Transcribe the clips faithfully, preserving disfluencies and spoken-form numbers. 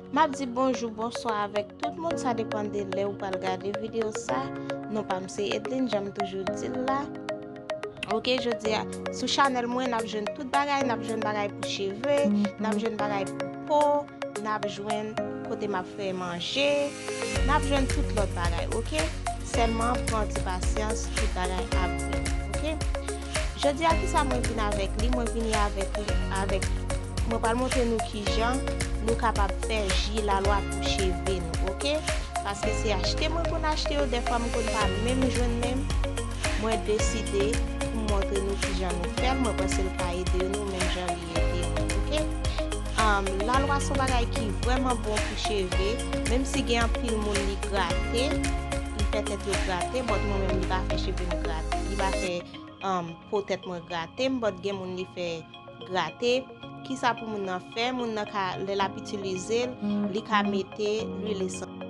M'a dit bonjour, bonsoir avec tout le monde, ça dépend de là où pas regarder vidéo ça. Non pas c'est Edline, j'aime toujours dire là. OK, je dis sur channel moi n'a jeune tout bagay, n'a jeune bagay pour cheveux, n'a jeune bagay pour peau, n'a jeune côté m'a fait manger, n'a jeune tout l'autre bagay, OK? Seulement prends de patience tout bagay après, OK? Je dis à qui ça moi vinn avec lui, moi vinn avec avec moi pas montrer nous qui gens nous capable faire J la loi pour cheveux nous, OK? Parce que c'est acheter moi qu'on acheter des fois moi qu'on pas même jeune même moi décidé pour montrer nous qui j'en nous faire moi parce que le cas aider nous même j'en aider OK um, la loi son bagay qui vraiment bon pour cheveux même si gagne un pile monde li gratter il peut être gratter but moi même il va faire cheveux me gratter il va faire um, peut-être moi gratter but gagne monde li fait gratter qui ça pour moun nan faire moun nan ka le la utiliser li ka mettre l'huile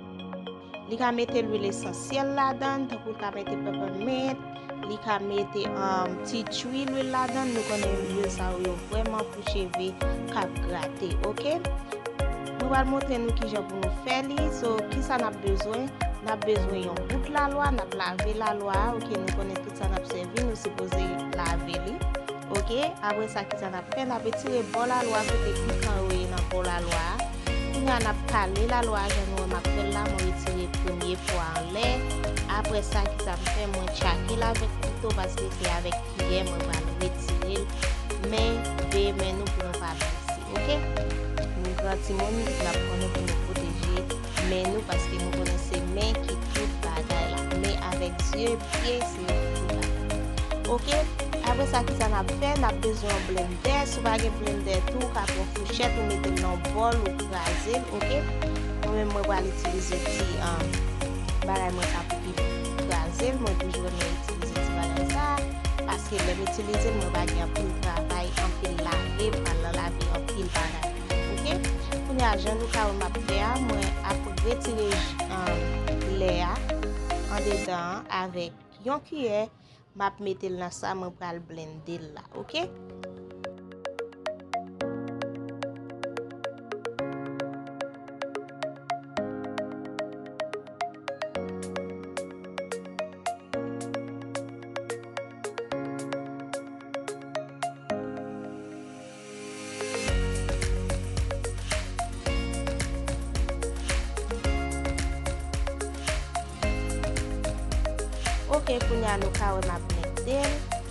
li ka mette l'huile essentielle là-dedans, donc li ka mette peppermint, li ka mette um, petite huile là-dedans, nous connaissons l'huile ça yo vraiment pour cheveux cap gratter, OK? Nous va montrer nous qui j'ai pour nous faire li, so qui ça n'a besoin? N'a besoin yon bout la loi, n'a laver la loi, OK? Nous connaissons tout ça n'a servi, nous supposé laver li. OK? Après ça qui ça n'a fait, n'a retirer bon la loi côté piquant oui dans pour la loi. On a calé la loi, je m'a fait là, moi retirer premier point en l'air. Après ça, qui ça me fait moi chaquer là avec couteau parce que c'est avec cuillère moi va le retirer. Mais bé mais nous pour pas blesser, OK? Nous grand monde la prendre pour nous protéger, mais nous parce que nous connaissons mains qui tout bagaille là, mais avec yeux, pieds, c'est tout là. OK? Après ça, qui ça n'a fait, n'a besoin de blender. Si vous avez un blender tout, qu'à pour fourchette, vous mettez dans un bol ou craser, OK? Moi-même, je vais utiliser petit um, bagay moi ça pour craser. Moi toujours utiliser petit bagay ça parce que je l'utilise, moi vais gagner pour le travail, en pile laver, pendant laver en pile bagay. OK? Pour les agents, nous quand on faire, moi après retirer um, l'air en dedans avec une cuillère. M'a mettre là ça moi pour le blender là, OK? OK, pour nous nous ka m'a blender.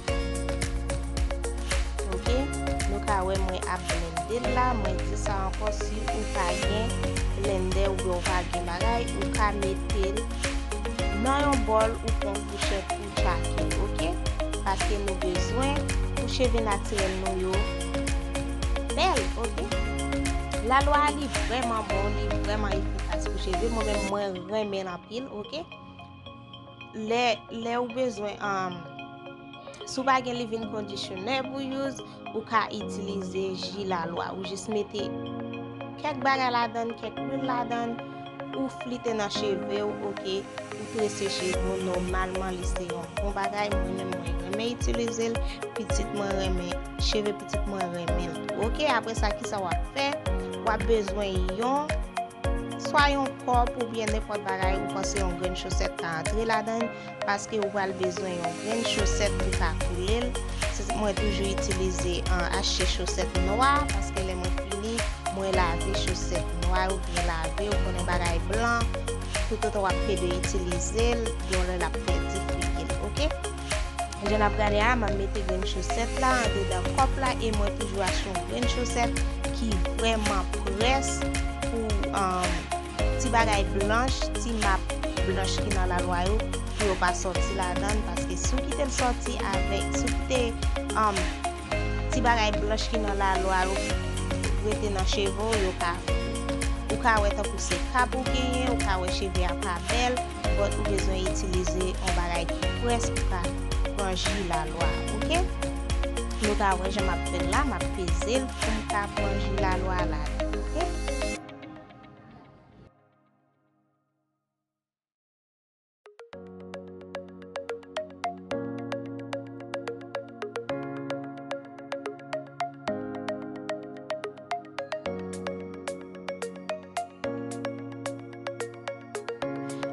OK, nous ka moi a blender là, moi dis ça encore si ou ka gen blender ou bien ka gen bagay ou ka mettre dans un bol ou pour fourchette ou chaque, OK? Parce que nous besoin pour cheveux naturel nous yo belle, OK? La loi est vraiment bon, est vraiment efficace pour cheveux, moi même moi remet en pile, OK? Les les ou besoin um, sou pa gen leave-in conditioner pour use ou ka utiliser J la loi ou juste mettre quelques bagay là-dedans, quelques huile là-dedans ou fliter dans cheveux, OK? Ou tresser cheveux normalement listé yon bon bagay moi même moi remè utiliser petit moi remè cheveux petit moi remè, OK? Après ça qui ça va faire? Ou a besoin yon soit un corps ou bien n'importe bagay ou penser une grande chaussette à entrer là-dedans parce que vous avez besoin d'une grande chaussette pour faire couler. Moi toujours utiliser un acheter chaussette noire parce que les moi fini moi laver chaussette noire ou bien laver ou connaît bagay blanc tout autant après de utiliser on la fait difficile, OK? Je n'ai pas regardé à m'a mettre une chaussette là en dedans cop là et moi toujours acheter une grande chaussette qui vraiment presse pour um, ti bagay blanche, ti map blanche qui dans la loi yo pour pas sortir là-dedans parce que si qui te sorti avec si qui te um, ti bagay blanche qui dans la loi yo rete dans cheveux yo ka ou ka wè tan pou se cap ou gagner ou ka wè cheveux a pas belle but ou besoin utiliser un bagay qui presse pour ka ranger la loi, OK? Nous ka wè je m'appelle là m'a peser pour ka ranger la loi là, OK?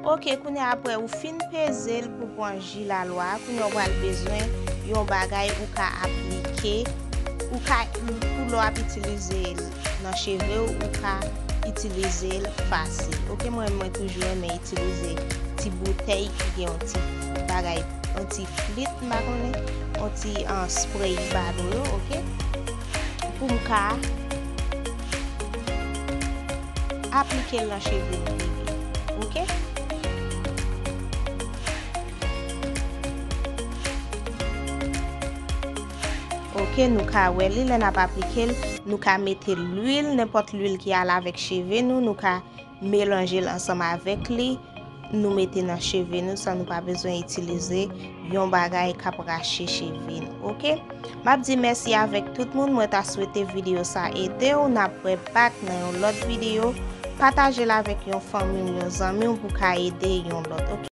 Ok, kounye apre ou fin peze l pou pran jus la loi, kounye ou pral bezwen yon bagay ou ka aplike, ou ka pou lo ap itilize nan cheve ou ka itilize l fasil. Ok, mwen mwen toujou eme itilize ti bouteille ki gen yon ti bagay, yon ti flit makone, yon ti an spray bado yo, ok? Pou mka aplike l nan cheve l, ok? Ok, nou ka wè li, lè nap aplike l, nou ka mette l'huile, n'importe l'huile ki al avèk cheve nou, nou ka mélanger l ansam avèk li, nou mette nan cheve nou, sa nou pa bezwen itilize yon bagay kap rache cheve nou, ok? Map di mersi avèk tout moun, mwen ta souwete video sa ede ou, nap wè bak nan yon lot video, pataje l avèk yon fami ou yon zami ou pou ka ede yon lot, ok?